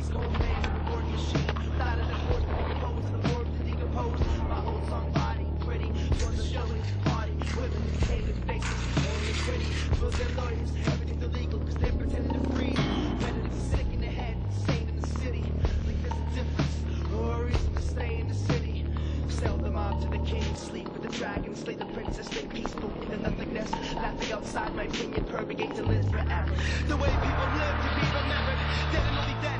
cold man with a work machine. Without an enforced to decompose to the form to decompose. My whole tongue body pretty, towards the showing party. Women with hated faces, only pretty. For their lawyers, everything's illegal cause they're pretending to free. Whether it's sick in the head, sane in the city. Like there's a difference, or a reason to stay in the city. Sell them off to the king, sleep with the dragon, slay the princess, stay peaceful in the nothingness. Laughing outside my opinion, purgate to live forever. The way people live to be remembered, dead and only dead.